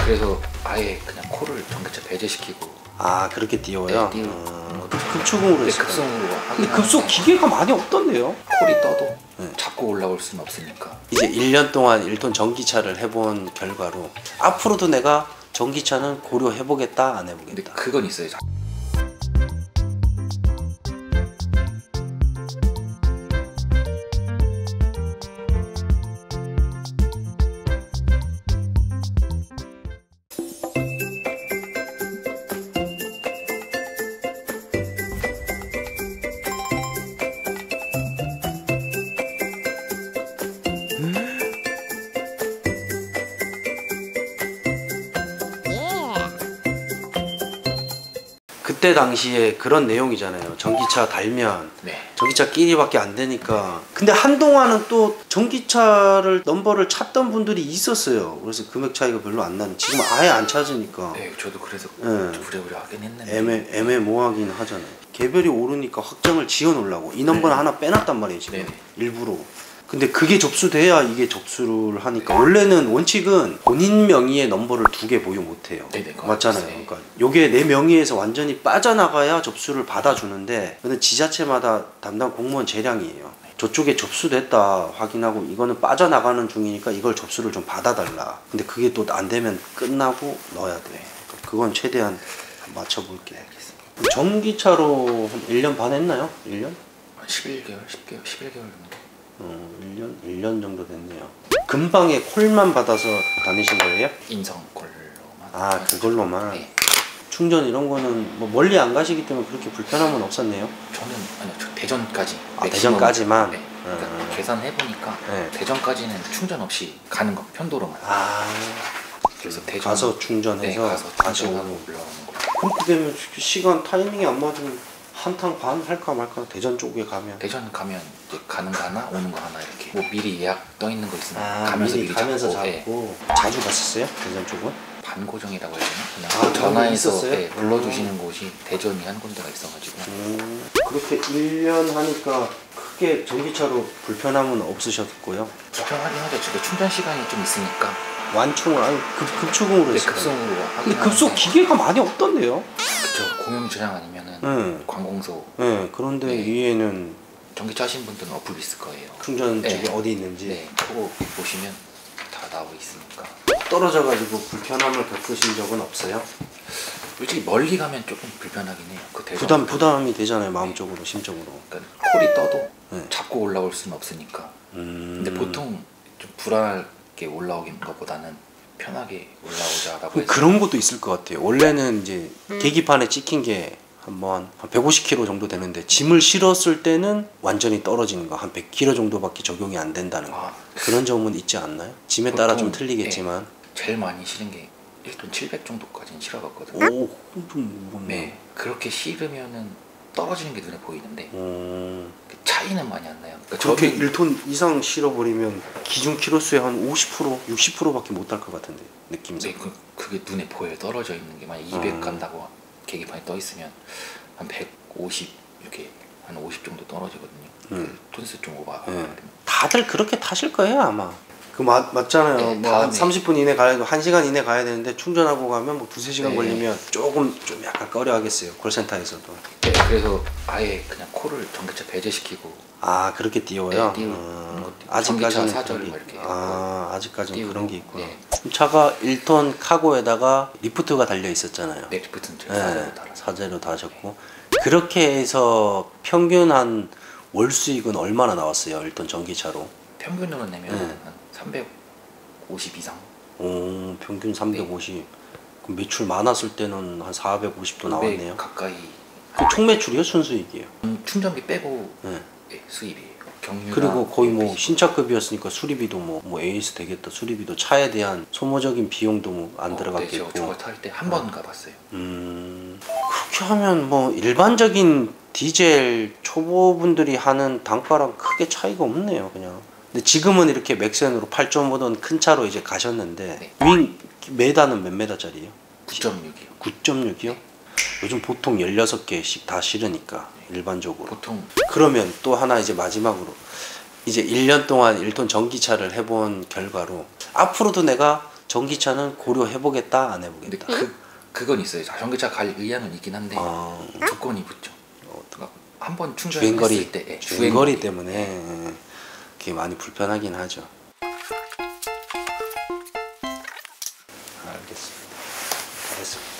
그래서 아예 그냥 코를 전기차 배제시키고. 아 그렇게 띄워요? 네, 급수공으로 네, 했어요. 급성으로. 근데 급속 기계가 많이 없던데요? 콜이 떠도 네. 잡고 올라올 수는 없으니까. 이제 1년 동안 1톤 전기차를 해본 결과로 앞으로도 내가 전기차는 고려해보겠다 안 근데 해보겠다. 그건 있어요. 그때 당시에 그런 내용이잖아요. 전기차 달면 네. 전기차 끼리밖에 안 되니까. 근데 한동안은 또 전기차를 넘버를 찾던 분들이 있었어요. 그래서 금액 차이가 별로 안 나는. 지금 아예 안 찾으니까 네, 저도 그래서 네. 좀 부랴부랴 하긴 했는데 애매모호하긴 하잖아요. 개별이 오르니까 확정을 지어 놓으려고 이 넘버는 하나 빼놨단 말이에요 지금. 네. 일부러. 근데 그게 접수돼야 이게 접수를 하니까. 원래는 원칙은 본인 명의의 넘버를 2개 보유 못해요. 네네, 맞잖아요. 네. 그러니까 요게 내 명의에서 완전히 빠져나가야 접수를 받아주는데, 근데 지자체마다 담당 공무원 재량이에요. 저쪽에 접수됐다 확인하고 이거는 빠져나가는 중이니까 이걸 접수를 좀 받아달라. 근데 그게 또 안 되면 끝나고 넣어야 돼. 그건 최대한 맞춰볼게. 전기차로 한 1년 반 했나요? 1년? 11개월, 10개월, 11개월 정도. 1년 정도 됐네요. 금방에 콜만 받아서 다니신 거예요? 인성 콜로만. 아 그걸로만. 네. 충전 이런 거는 뭐 멀리 안 가시기 때문에 그렇게 불편함은 없었네요? 저는 아니요, 저 대전까지. 아 대전까지만? 네. 그러니까 계산해보니까 네. 대전까지는 충전 없이 가는 거, 편도로만. 아 그래서 대전 가서 충전해서 네, 가서 다시 충전하고 오고. 올라오는 거. 그렇게 되면 시간 타이밍이 안 맞으면 한탕 반 할까 말까. 대전 쪽에 가면. 대전 가면 이제 가는 거 하나 오는 거 하나 이렇게 뭐 미리 예약 떠 있는 거 있으면 아 가면서 미리 가면서 잡고, 잡고. 자주 갔었어요? 대전 쪽은? 반고정이라고 해야 되나? 아, 그냥 그런 게 전화해서 있었어요? 네, 불러주시는 곳이 대전이 한 군데가 있어가지고. 그렇게 1년 하니까 크게 전기차로 불편함은 없으셨고요? 불편하긴 하죠. 지금 충전 시간이 좀 있으니까. 완충을 아니 급수공으로 네, 했어요. 급성으로 하긴 근데 급속 하는데. 기계가 많이 없던데요? 그쵸. 공용주차장 아니면은 네. 관공서 네, 그런데 네. 위에는 전기차 하신 분들은 어플 있을 거예요. 충전 네. 쪽이 어디 있는지. 네, 그거 보시면 다 나와 있으니까. 떨어져가지고 불편함을 겪으신 적은 없어요? 솔직히 멀리 가면 조금 불편하긴 해요. 그 대전 부담이 되잖아요, 마음적으로, 심적으로. 그러니까 콜이 떠도 네. 잡고 올라올 수는 없으니까. 근데 보통 좀 불안하게 올라오긴 것보다는 편하게 올라오자라고 해서. 그런 것도 있을 것 같아요. 원래는 이제 계기판에 찍힌 게 한 150km 정도 되는데 짐을 실었을 때는 완전히 떨어지는 거 한 100km 정도밖에 적용이 안 된다는 거. 그런 점은 있지 않나요? 짐에 따라 좀 틀리겠지만. 네, 제일 많이 실은 게 1톤 700 정도까지는 실어봤거든요. 오, 좀 무겁네. 네, 그렇게 실으면은 떨어지는 게 눈에 보이는데 그 차이는 많이 안 나요. 그러니까 그렇게 저는 1톤 이상 실어버리면 기준 키로수의 한 50%, 60%밖에 못 할 것 같은데 느낌상. 네, 그게 눈에 보여요. 떨어져 있는 게 만약 200 간다고 계기판에 떠 있으면 한 150 이렇게 한 50 정도 떨어지거든요. 그 톤수 좀 오버하면. 다들 그렇게 타실 거예요 아마. 그 맞잖아요. 네, 뭐 한 다음에. 30분 이내 가야 되고 1시간 이내 가야 되는데 충전하고 가면 뭐 2-3시간 네. 걸리면 좀 약간 꺼려 하겠어요. 콜센터에서도. 네, 그래서 아예 그냥 코를 전기차 배제시키고. 아 그렇게 띄워요? 네, 띄우는 것도 아직까지는 전기차 사절 그런 게- 이렇게 아직까지는 띄우고, 그런 게 있구나. 네. 그럼 차가 1톤 카고에다가 리프트가 달려 있었잖아요. 네, 리프트는 제가 네, 사절로 달아서. 사제로 다셨고. 그렇게 해서 평균 한 월 수익은 얼마나 나왔어요? 1톤 전기차로? 평균으로 내면 네. 한 350 이상. 오, 평균 350. 그럼 매출 많았을 때는 한 450도 나왔네요. 500 가까이. 그 총 매출이요? 순수익이에요? 충전비 빼고 네. 네, 수입이에요. 경유나 그리고 거의 뭐 LPG. 신차급이었으니까 수리비도 뭐 에이스 되겠다. 수리비도 차에 대한 소모적인 비용도 뭐 안 들어갔겠고. 네, 저거 탈 때 한 번 가봤어요. 그렇게 하면 뭐 일반적인 디젤 초보분들이 하는 단가랑 크게 차이가 없네요, 그냥. 근데 지금은 이렇게 맥센으로 8.5톤 큰 차로 이제 가셨는데 네. 윙 메다는 몇 메다짜리예요? 9.6이요. 9.6이요? 요즘 보통 16개씩 다 실으니까 일반적으로. 보통 그러면 또 하나 이제 마지막으로 이제 1년 동안 1톤 전기차를 해본 결과로 앞으로도 내가 전기차는 고려해보겠다 안 근데 해보겠다. 그건 있어요. 자전거차 갈 의향은 있긴 한데 조건이 붙죠. 한번 주행거리 충전했을 때 예, 주행거리 때문에 그게 많이 불편하긴 하죠. 알겠습니다. 잘했습니다.